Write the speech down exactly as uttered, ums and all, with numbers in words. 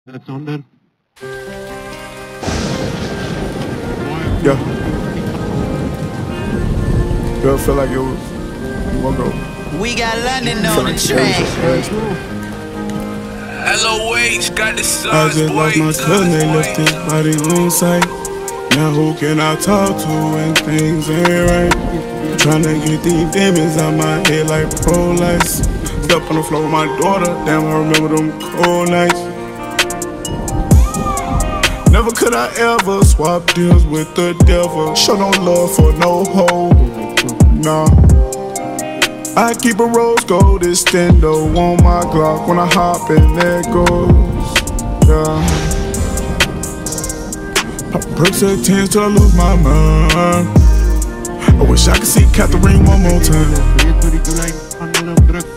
That's on there. Yeah. Yeah, I feel like it was one go. We got London on the track. L O H got the I sauce, just boy. lost my cousin, they left his body on sight. Now who can I talk to when things ain't right? Tryna get these demons out my head like pro lights. Step on the floor with my daughter, damn I remember them cold nights. Never could I ever swap deals with the devil. Show no love for no hoe, nah. I keep a rose gold extendo on my Glock. When I hop in, there it goes, yeah. Pop perks at tens till I lose my mind. I wish I could see Catherine one more time.